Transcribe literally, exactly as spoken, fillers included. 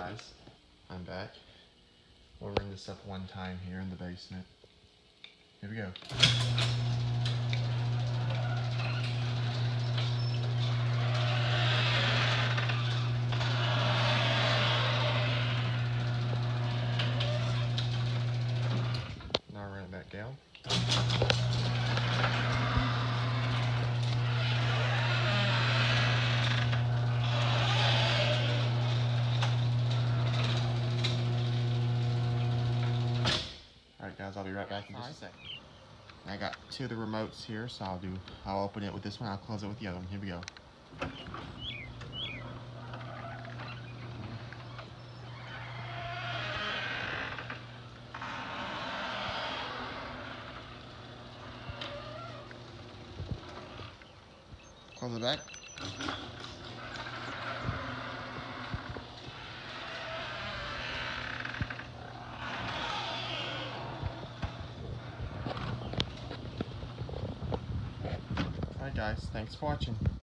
guys, I'm back. We'll ring this up one time here in the basement. Here we go. Now run it back down. Alright guys, I'll be right back in just a second. I got two of the remotes here, so I'll do, I'll open it with this one, I'll close it with the other one. Here we go. Close it back. Alright guys, thanks for watching.